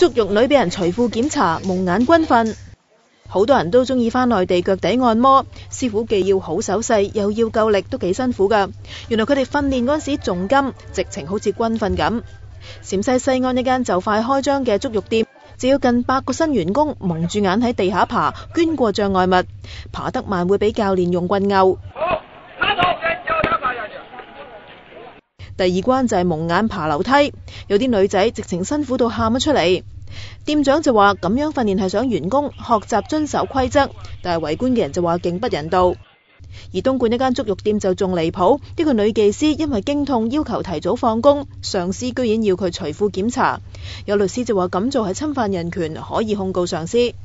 足浴女俾人除褲檢查，蒙眼軍訓。好多人都中意返內地腳底按摩，師傅既要好手勢，又要夠力，都幾辛苦㗎。原來佢哋訓練嗰時仲金，直情好似軍訓咁。陝西西安一間就快開張嘅足浴店，就要近100個新員工蒙住眼喺地下爬，捐過障礙物，爬得慢會俾教練用棍毆。第二關就係蒙眼爬樓梯，有啲女仔直情辛苦到喊咗出嚟。店長就話咁樣訓練係想員工學習遵守規則，但係圍觀嘅人就話勁不人道。而東莞一間足浴店就仲離譜，一個女技師因為經痛要求提早放工，上司居然要佢除褲檢查。有律師就話咁做係侵犯人權，可以控告上司。